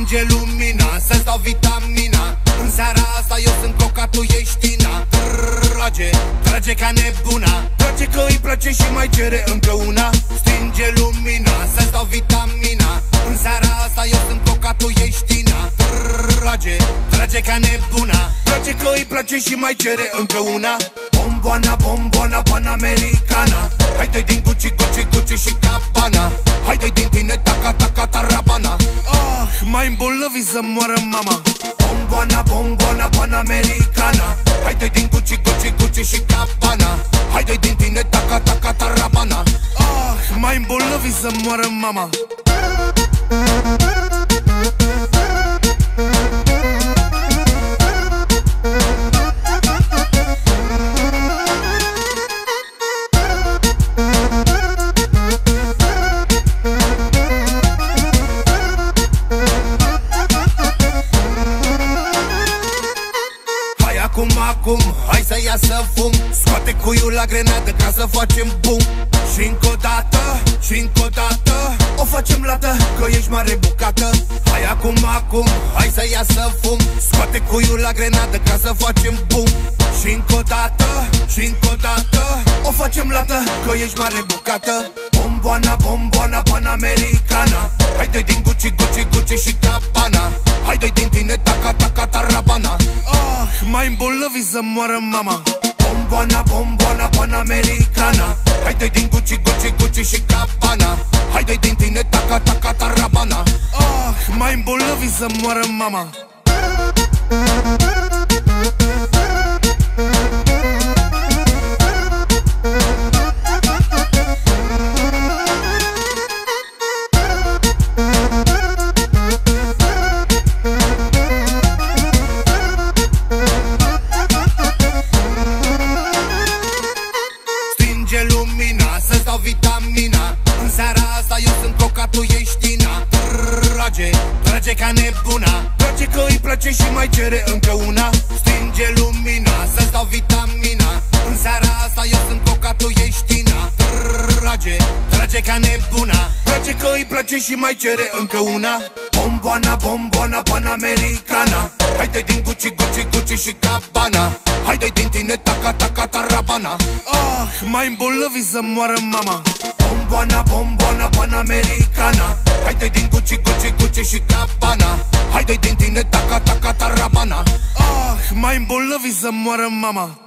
Stinge lumina, să-ți dau vitamina. În seara asta eu sunt coca, tu ești tina. Trage ca nebuna. Trage că îi place și mai cere încă una. Stinge lumina, să-ți dau vitamina. În seara asta eu sunt coca, tu ești tina. Trage ca nebuna. Trage că îi place și mai cere încă una. Bomboana, bomboana, panamericana. Hai dă-i din Gucci, Gucci, Gucci și Cabana. Hai dă-i din tine, taca, taca, tarabana. Mai îmbolnăvi să moară mama. Bomboana, bomboana, panamericana. Hai dă-i din Gucci, Gucci, Gucci și Cabana. Hai dă-i din tine, taca, taca, tarabana. Mai îmbolnăvi să moară mama. Acum, hai să ia să fum. Scoate cuiul la grenadă ca să facem bum. Și încă o dată, și încă o dată o facem lată, că ești mare bucată. Hai acum, hai să ia să fum. Scoate cuiul la grenadă ca să facem bum. Și încă o dată, și încă o dată o facem lată, că ești mare bucată. Bomboana, bomboana, panamericana. Hai dă-i din Gucci, Gucci, Gucci și Cabana. Hai dă-i din tine, taca, taca, tarabana. Mai îmbolnăvi să moară mama. Bomboana, bomboana, panamericana. Hai dă-i din Gucci, Gucci, Gucci și Cabana. Hai dă-i din tine, taca, taca, tarabana. Mai îmbolnăvi să moară mama. Să-ți dau vitamina. În seara asta eu sunt coca, tu ești tina. Trage ca nebuna. Trage că îi place și mai cere încă una. Stinge lumina, să-ți dau vitamina. În seara asta eu sunt coca, tu ești tina. Trage ca nebuna. Trage că îi place și mai cere încă una. Bomboana, bomboana, panamericana. Hai dă-i din Gucci, Gucci, Gucci și Cabana. Hai dă-i din tine, taca, taca, tarabana. Mai îmbolnăvi să moară mama. Bomboana, bomboana, panamericana. Hai dă-i din Gucci, Gucci, Gucci și Cabana. Hai dă-i din tine, taca, taca, tarabana. Mai îmbolnăvi să moară mama.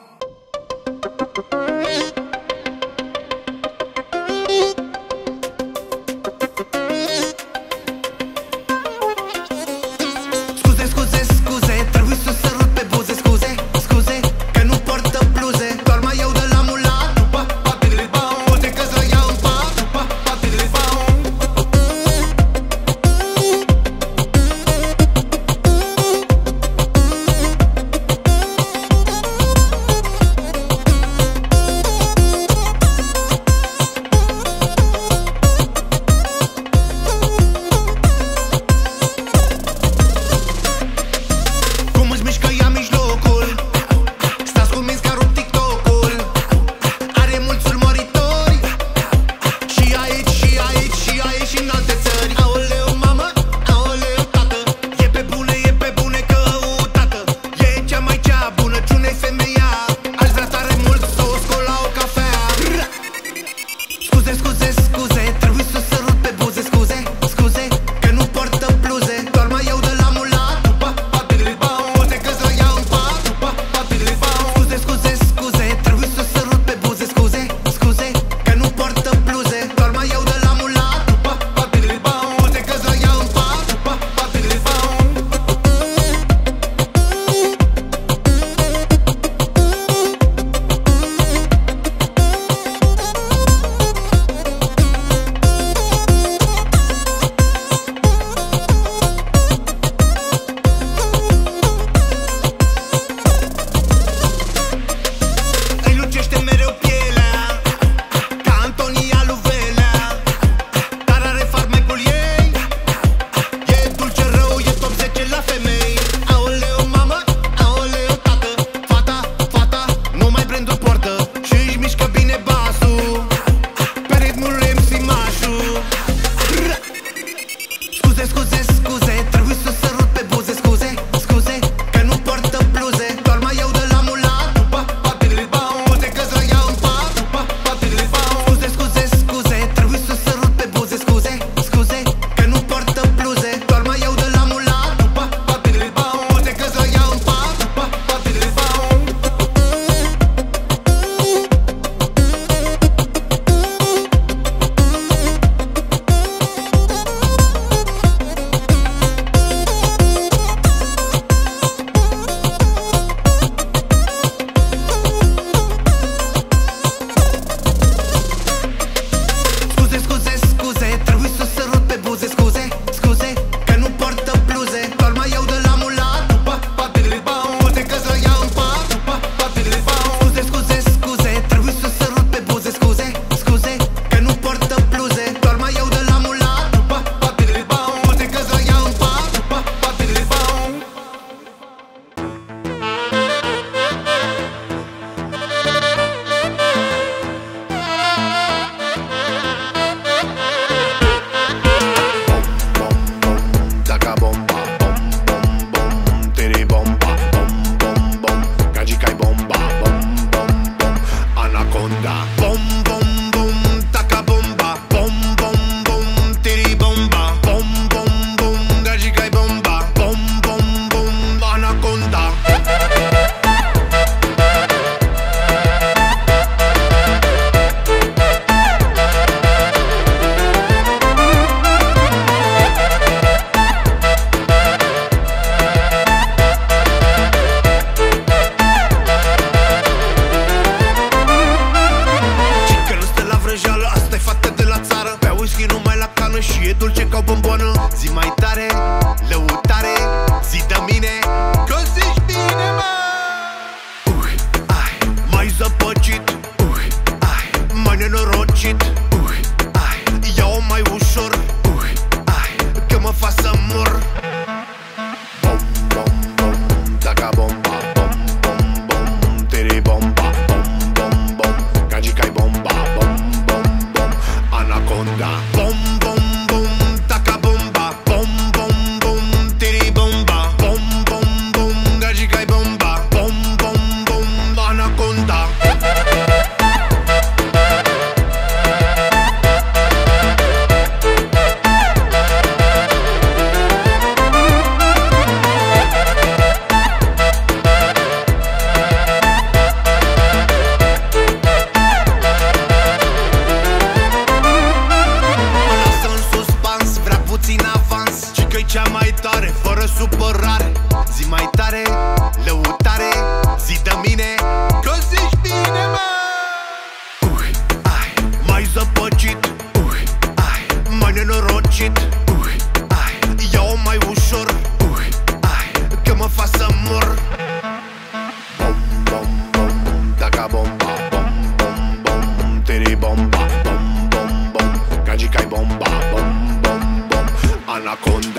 mai tare, fără supărare. Zi mai tare, lăutare, zi de mine că zici bine, mă. Ai, mai zăpăcit, ai, mai nenorocit, ai, ia-o mai ușor, ai, că mă fac să mor. Bom, bom, bom, daca bomba, bom, bom, bom, tiri bomba, bom, bom, bom, gagica-i bomba, bom, bom, bom, anaconda.